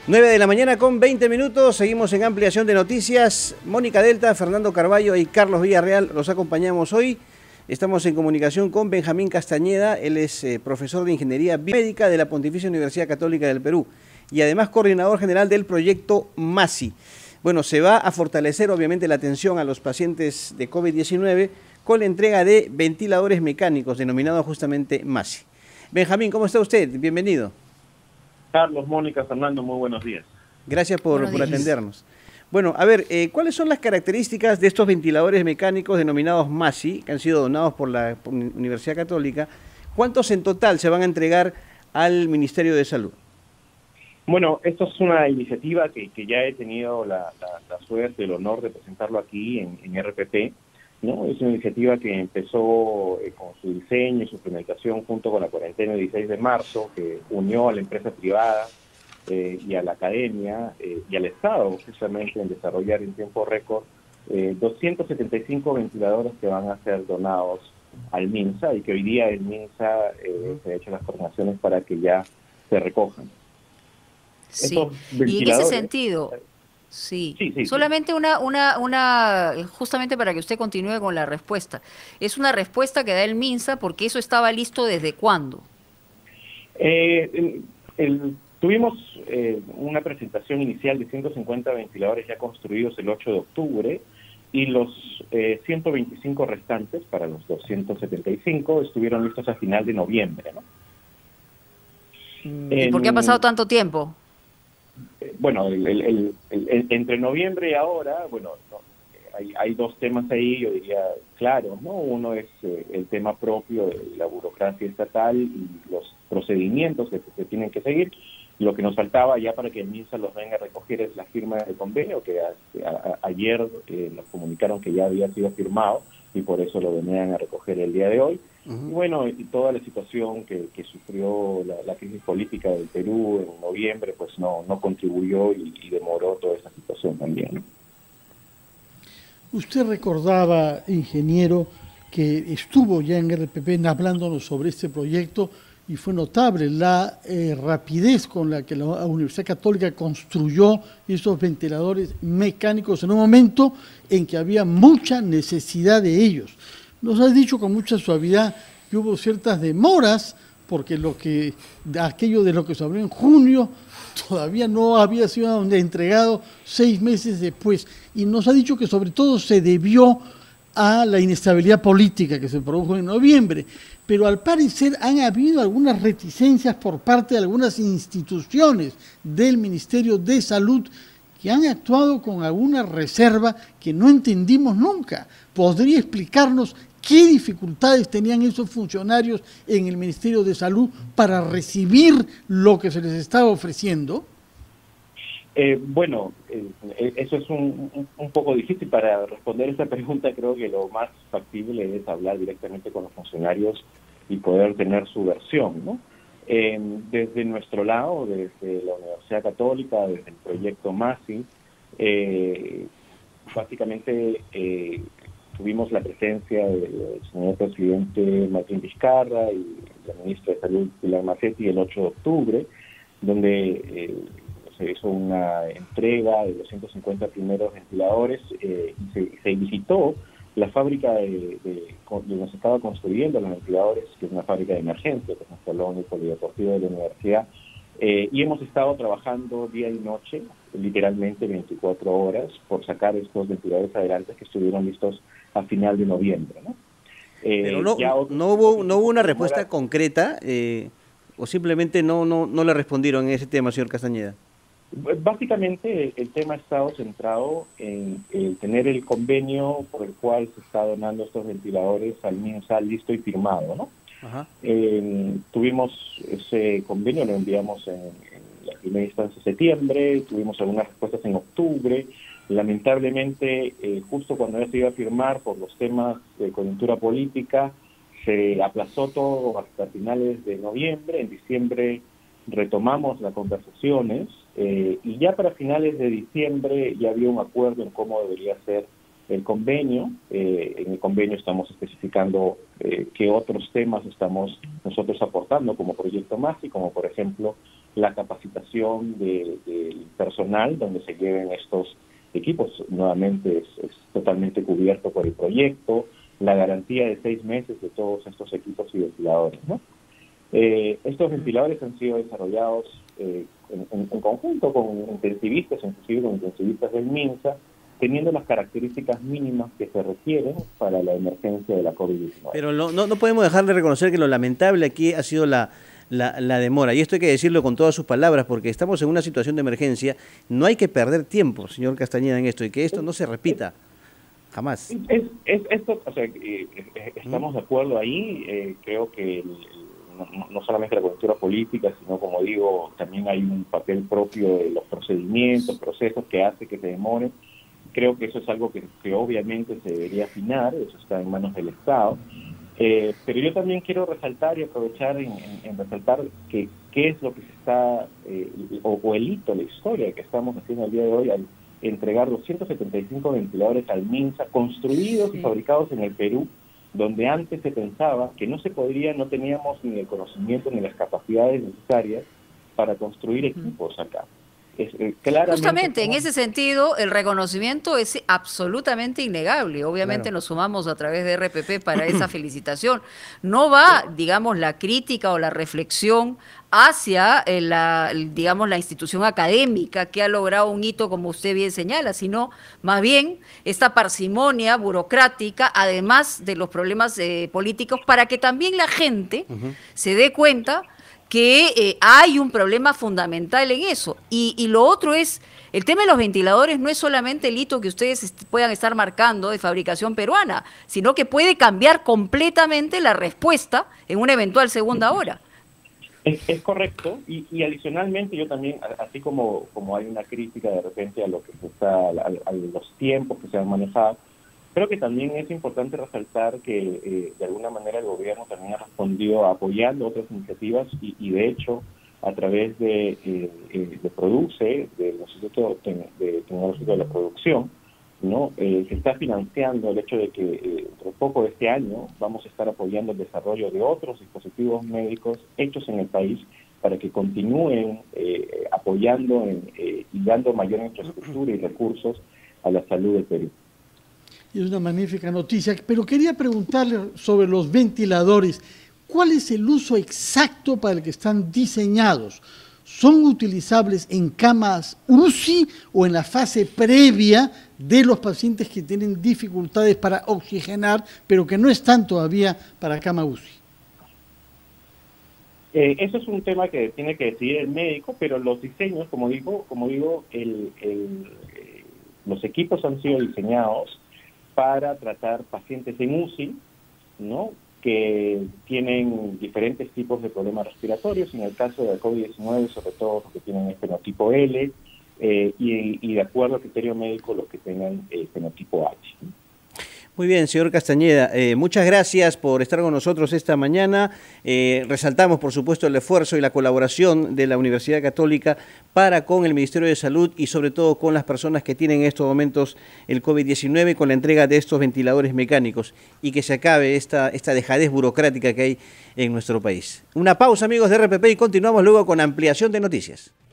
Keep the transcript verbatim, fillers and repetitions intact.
nueve de la mañana con veinte minutos, seguimos en ampliación de noticias. Mónica Delta, Fernando Carballo y Carlos Villarreal los acompañamos hoy. Estamos en comunicación con Benjamín Castañeda, él es eh, profesor de Ingeniería Biomédica de la Pontificia Universidad Católica del Perú y además coordinador general del proyecto MASI. Bueno, se va a fortalecer obviamente la atención a los pacientes de COVID diecinueve con la entrega de ventiladores mecánicos denominados justamente MASI. Benjamín, ¿cómo está usted? Bienvenido. Carlos, Mónica, Fernando, muy buenos días. Gracias por, por atendernos. Bueno, a ver, eh, ¿cuáles son las características de estos ventiladores mecánicos denominados MASI, que han sido donados por la Universidad Católica? ¿Cuántos en total se van a entregar al Ministerio de Salud? Bueno, esto es una iniciativa que, que ya he tenido la, la, la suerte, el honor de presentarlo aquí en, en R P P, ¿no? Es una iniciativa que empezó eh, con su diseño y su implementación junto con la cuarentena del dieciséis de marzo, que unió a la empresa privada eh, y a la academia eh, y al Estado justamente en desarrollar en tiempo récord eh, doscientos setenta y cinco ventiladores que van a ser donados al MINSA y que hoy día el MINSA eh, se ha hecho las coordinaciones para que ya se recojan. Sí, y en ese sentido... Sí. Sí, sí, solamente sí. Una, una, una, justamente para que usted continúe con la respuesta. Es una respuesta que da el MINSA porque eso estaba listo ¿desde cuándo? Eh, el, el, tuvimos eh, una presentación inicial de ciento cincuenta ventiladores ya construidos el ocho de octubre y los eh, ciento veinticinco restantes, para los doscientos setenta y cinco, estuvieron listos a final de noviembre, ¿no? ¿Y en, por qué ha pasado tanto tiempo? Bueno, el, el, el, el, entre noviembre y ahora, bueno, no, hay, hay dos temas ahí, yo diría, claro, ¿no? Uno es eh, el tema propio de la burocracia estatal y los procedimientos que se tienen que seguir. Lo que nos faltaba ya para que el MINSA los venga a recoger es la firma del convenio, que a, a, a, ayer eh, nos comunicaron que ya había sido firmado y por eso lo venían a recoger el día de hoy. Uh-huh. Y bueno, y toda la situación que, que sufrió la, la crisis política del Perú en noviembre, pues no, no contribuyó y, y demoró toda esa situación también, ¿no? Usted recordaba, ingeniero, que estuvo ya en R P P hablándonos sobre este proyecto y fue notable la eh, rapidez con la que la Universidad Católica construyó esos ventiladores mecánicos en un momento en que había mucha necesidad de ellos. Nos has dicho con mucha suavidad que hubo ciertas demoras porque lo que, aquello de lo que se habló en junio todavía no había sido entregado seis meses después. Y nos ha dicho que sobre todo se debió a la inestabilidad política que se produjo en noviembre. Pero al parecer han habido algunas reticencias por parte de algunas instituciones del Ministerio de Salud que han actuado con alguna reserva que no entendimos nunca. ¿Podría explicarnos qué dificultades tenían esos funcionarios en el Ministerio de Salud para recibir lo que se les estaba ofreciendo? Eh, bueno, eh, eso es un, un, un poco difícil. Para responder esa pregunta creo que lo más factible es hablar directamente con los funcionarios y poder tener su versión, ¿no? Eh, desde nuestro lado, desde la Universidad Católica, desde el proyecto MASI, eh, básicamente eh, tuvimos la presencia del señor presidente Martín Vizcarra y la ministra de Salud Pilar Macetti el ocho de octubre, donde eh, se hizo una entrega de los ciento cincuenta primeros ventiladores eh, y se, se visitó la fábrica de, de, de donde se estaba construyendo los ventiladores, que es una fábrica de emergencia, que es un salón polideportivo de la universidad, eh, y hemos estado trabajando día y noche, literalmente veinticuatro horas, por sacar estos ventiladores adelante que estuvieron listos a final de noviembre, ¿no? Eh, Pero no, otros, no, hubo, no hubo una respuesta ahora, concreta, eh, o simplemente no, no, no le respondieron en ese tema, señor Castañeda. Básicamente el tema ha estado centrado en el tener el convenio por el cual se está donando estos ventiladores al MINSA listo y firmado, ¿no? Ajá. Eh, tuvimos ese convenio, lo enviamos en, en la primera instancia de septiembre, tuvimos algunas respuestas en octubre. Lamentablemente, eh, justo cuando ya se iba a firmar por los temas de coyuntura política, se aplazó todo hasta finales de noviembre. En diciembre retomamos las conversaciones eh, y ya para finales de diciembre ya había un acuerdo en cómo debería ser el convenio. Eh, en el convenio estamos especificando eh, qué otros temas estamos nosotros aportando como proyecto más, y como por ejemplo la capacitación del de personal donde se lleven estos equipos. Nuevamente es, es totalmente cubierto por el proyecto, la garantía de seis meses de todos estos equipos y ventiladores, ¿no? Eh, estos ventiladores han sido desarrollados eh, en, en, en conjunto con intensivistas, inclusive con intensivistas del MINSA, teniendo las características mínimas que se requieren para la emergencia de la COVID diecinueve. Pero no, no, no podemos dejar de reconocer que lo lamentable aquí ha sido la, la, la demora, y esto hay que decirlo con todas sus palabras, porque estamos en una situación de emergencia. No hay que perder tiempo, señor Castañeda, en esto, y que esto no se repita. Jamás. Es, es, esto, o sea, eh, estamos de acuerdo ahí. Eh, creo que el, no, no solamente la coyuntura política, sino, como digo, también hay un papel propio de los procedimientos, procesos que hace que se demoren. Creo que eso es algo que, que obviamente se debería afinar, eso está en manos del Estado. Eh, pero yo también quiero resaltar y aprovechar en, en, en resaltar que qué es lo que se está, eh, o, o el hito, la historia que estamos haciendo el día de hoy al entregar doscientos setenta y cinco ventiladores al MINSA, construidos sí. y fabricados en el Perú, donde antes se pensaba que no se podría, no teníamos ni el conocimiento ni las capacidades necesarias para construir equipos acá. Es, eh, Justamente en ese sentido el reconocimiento es absolutamente innegable. Obviamente claro. nos sumamos a través de R P P para esa felicitación. No va, digamos, la crítica o la reflexión hacia la, digamos, la institución académica que ha logrado un hito, como usted bien señala, sino más bien esta parsimonia burocrática, además de los problemas eh, políticos, para que también la gente uh-huh. se dé cuenta que eh, hay un problema fundamental en eso. Y, y lo otro es, el tema de los ventiladores no es solamente el hito que ustedes est- puedan estar marcando de fabricación peruana, sino que puede cambiar completamente la respuesta en una eventual segunda ola. Es, es correcto, y, y adicionalmente yo también, así como, como hay una crítica de repente a lo que se está, a, a los tiempos que se han manejado, creo que también es importante resaltar que eh, de alguna manera el gobierno también ha respondido apoyando otras iniciativas y, y de hecho a través de, eh, eh, de Produce, del Instituto de Tecnológico de la Producción, ¿no? Eh, se está financiando el hecho de que eh, entre poco de este año vamos a estar apoyando el desarrollo de otros dispositivos médicos hechos en el país para que continúen eh, apoyando en, eh, y dando mayor infraestructura y recursos a la salud del Perú. Es una magnífica noticia, pero quería preguntarle sobre los ventiladores. ¿Cuál es el uso exacto para el que están diseñados? ¿Son utilizables en camas U C I o en la fase previa de los pacientes que tienen dificultades para oxigenar, pero que no están todavía para cama U C I? Eh, eso es un tema que tiene que decidir el médico, pero los diseños, como digo, como digo, el, el, eh, los equipos han sido diseñados para tratar pacientes en U C I, ¿no?, que tienen diferentes tipos de problemas respiratorios, en el caso de la COVID diecinueve, sobre todo los que tienen el fenotipo L, eh, y, y de acuerdo al criterio médico, los que tengan el fenotipo H. Muy bien, señor Castañeda, eh, muchas gracias por estar con nosotros esta mañana. Eh, resaltamos, por supuesto, el esfuerzo y la colaboración de la Universidad Católica para con el Ministerio de Salud y sobre todo con las personas que tienen en estos momentos el COVID diecinueve, con la entrega de estos ventiladores mecánicos, y que se acabe esta, esta dejadez burocrática que hay en nuestro país. Una pausa, amigos de R P P, y continuamos luego con ampliación de noticias.